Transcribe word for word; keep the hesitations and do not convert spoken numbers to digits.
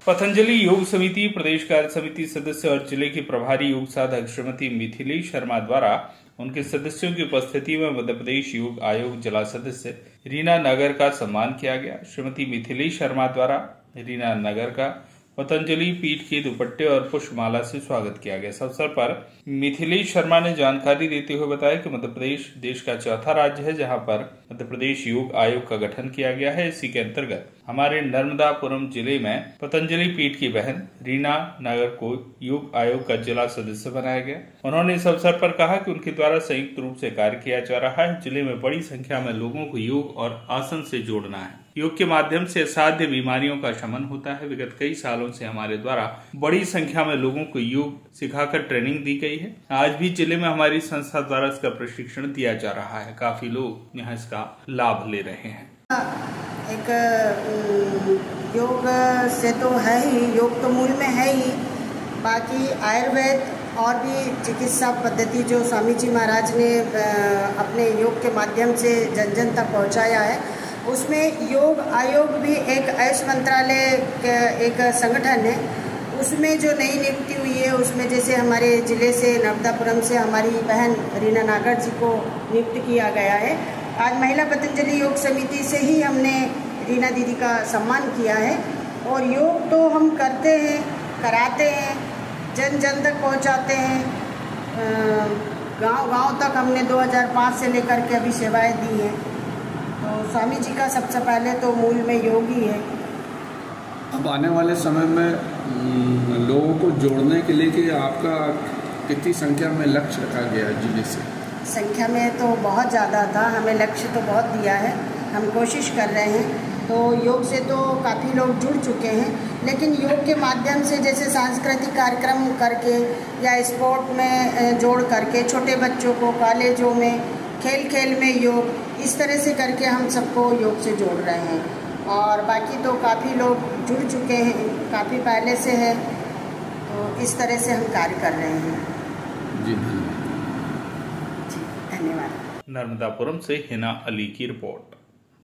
पतंजलि योग समिति प्रदेश कार्य समिति सदस्य और जिले के प्रभारी योग साधक श्रीमती मिथिलेश शर्मा द्वारा उनके सदस्यों की उपस्थिति में मध्य प्रदेश योग आयोग जिला सदस्य रीना नगर का सम्मान किया गया। श्रीमती मिथिलेश शर्मा द्वारा रीना नगर का पतंजलि पीठ के दुपट्टे और पुष्पमाला से स्वागत किया गया। इस अवसर पर मिथिलेश शर्मा ने जानकारी देते हुए बताया कि मध्य प्रदेश देश का चौथा राज्य है जहां पर मध्य प्रदेश योग आयोग का गठन किया गया है। इसी के अंतर्गत हमारे नर्मदापुरम जिले में पतंजलि पीठ की बहन रीना नगर को योग आयोग का जिला सदस्य बनाया गया। उन्होंने इस अवसर पर कहा कि उनके द्वारा संयुक्त रूप से कार्य किया जा रहा है। जिले में बड़ी संख्या में लोगों को योग और आसन से जोड़ना है। योग के माध्यम से असाध्य बीमारियों का शमन होता है। विगत कई सालों से हमारे द्वारा बड़ी संख्या में लोगों को योग सिखाकर ट्रेनिंग दी गई है। आज भी जिले में हमारी संस्था द्वारा इसका प्रशिक्षण दिया जा रहा है। काफी लोग यहाँ इसका लाभ ले रहे हैं। एक योग से तो है ही, योग तो मूल में है ही, बाकी आयुर्वेद और भी चिकित्सा पद्धति जो स्वामी जी महाराज ने अपने योग के माध्यम से जन जन तक पहुँचाया है, उसमें योग आयोग भी एक आयुष मंत्रालय एक संगठन है। उसमें जो नई नियुक्ति हुई है, उसमें जैसे हमारे ज़िले से नर्मदापुरम से हमारी बहन रीना नागर जी को नियुक्त किया गया है। आज महिला पतंजलि योग समिति से ही हमने रीना दीदी का सम्मान किया है। और योग तो हम करते हैं, कराते हैं, जन जन तक पहुंचाते हैं। गांव गांव तक हमने दो हज़ार पाँच से लेकर के अभी सेवाएं दी हैं। तो स्वामी जी का सबसे पहले तो मूल में योग ही है। अब आने वाले समय में लोगों को जोड़ने के लिए कि आपका कितनी संख्या में लक्ष्य रखा गया जिले से? संख्या में तो बहुत ज़्यादा था, हमें लक्ष्य तो बहुत दिया है, हम कोशिश कर रहे हैं। तो योग से तो काफ़ी लोग जुड़ चुके हैं, लेकिन योग के माध्यम से जैसे सांस्कृतिक कार्यक्रम करके या स्पोर्ट में जोड़ करके छोटे बच्चों को कॉलेजों में खेल खेल में योग, इस तरह से करके हम सबको योग से जोड़ रहे हैं। और बाकी तो काफ़ी लोग जुड़ चुके हैं, काफ़ी पहले से है, तो इस तरह से हम कार्य कर रहे हैं। जी धन्यवाद। नर्मदापुरम से हिना अली की रिपोर्ट।